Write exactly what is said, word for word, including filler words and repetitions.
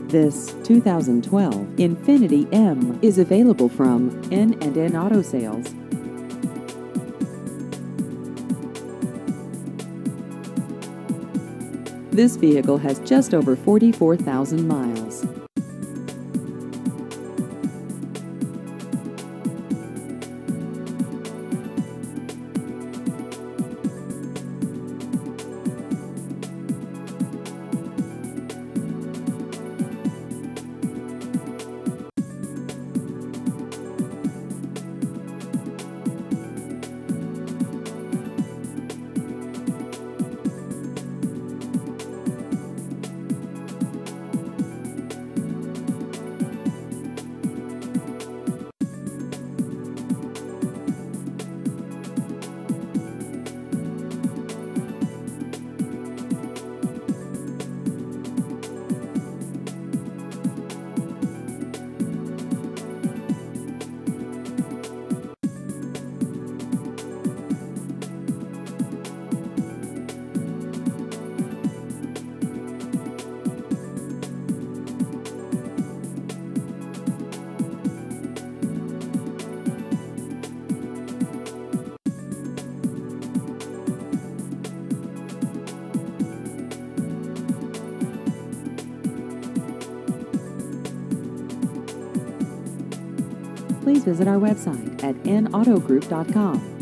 This two thousand twelve Infiniti M is available from N and N Auto Sales. This vehicle has just over forty-four thousand miles. Please visit our website at n auto group dot com.